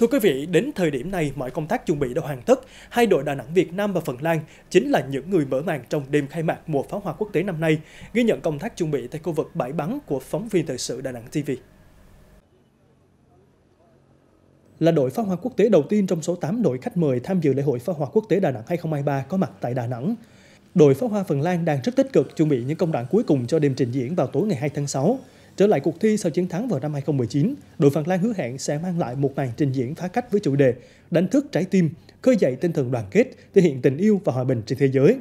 Thưa quý vị, đến thời điểm này, mọi công tác chuẩn bị đã hoàn tất. Hai đội Đà Nẵng Việt Nam và Phần Lan chính là những người mở màn trong đêm khai mạc mùa pháo hoa quốc tế năm nay. Ghi nhận công tác chuẩn bị tại khu vực bãi bắn của phóng viên thời sự Đà Nẵng TV. Là đội pháo hoa quốc tế đầu tiên trong số 8 đội khách mời tham dự lễ hội pháo hoa quốc tế Đà Nẵng 2023 có mặt tại Đà Nẵng. Đội pháo hoa Phần Lan đang rất tích cực chuẩn bị những công đoạn cuối cùng cho đêm trình diễn vào tối ngày 2 tháng 6. Trở lại cuộc thi sau chiến thắng vào năm 2019, đội Phần Lan hứa hẹn sẽ mang lại một màn trình diễn phá cách với chủ đề đánh thức trái tim, khơi dậy tinh thần đoàn kết, thể hiện tình yêu và hòa bình trên thế giới.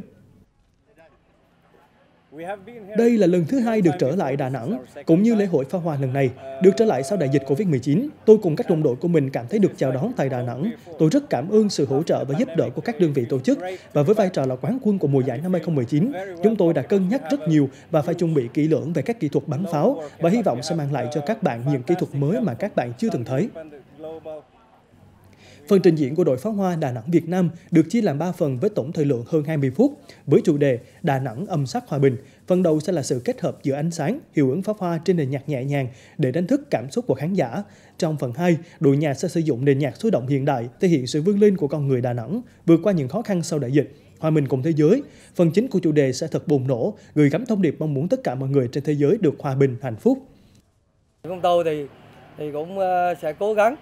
Đây là lần thứ hai được trở lại Đà Nẵng, cũng như lễ hội pháo hoa lần này. Được trở lại sau đại dịch Covid-19, tôi cùng các đồng đội của mình cảm thấy được chào đón tại Đà Nẵng. Tôi rất cảm ơn sự hỗ trợ và giúp đỡ của các đơn vị tổ chức. Và với vai trò là quán quân của mùa giải năm 2019, chúng tôi đã cân nhắc rất nhiều và phải chuẩn bị kỹ lưỡng về các kỹ thuật bắn pháo và hy vọng sẽ mang lại cho các bạn những kỹ thuật mới mà các bạn chưa từng thấy. Phần trình diễn của đội pháo hoa Đà Nẵng Việt Nam được chia làm 3 phần với tổng thời lượng hơn 20 phút. Với chủ đề Đà Nẵng âm sắc hòa bình, phần đầu sẽ là sự kết hợp giữa ánh sáng, hiệu ứng pháo hoa trên nền nhạc nhẹ nhàng để đánh thức cảm xúc của khán giả. Trong phần 2, đội nhạc sẽ sử dụng nền nhạc sôi động hiện đại, thể hiện sự vươn lên của con người Đà Nẵng, vượt qua những khó khăn sau đại dịch, hòa mình cùng thế giới. Phần chính của chủ đề sẽ thật bùng nổ, gửi gắm thông điệp mong muốn tất cả mọi người trên thế giới được hòa bình, hạnh phúc. Chúng tôi thì cũng sẽ cố gắng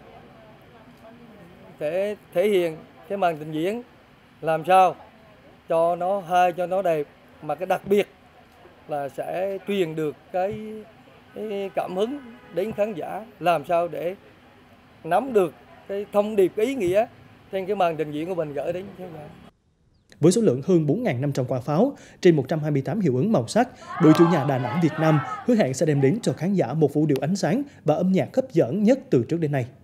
để thể hiện cái màn trình diễn làm sao cho nó hay, cho nó đẹp, mà cái đặc biệt là sẽ truyền được cái cảm hứng đến khán giả, làm sao để nắm được cái thông điệp, cái ý nghĩa trên cái màn trình diễn của mình gửi đến khán giả. Với số lượng hơn 4.500 quả pháo, trên 128 hiệu ứng màu sắc, đội chủ nhà Đà Nẵng Việt Nam hứa hẹn sẽ đem đến cho khán giả một vũ điệu ánh sáng và âm nhạc hấp dẫn nhất từ trước đến nay.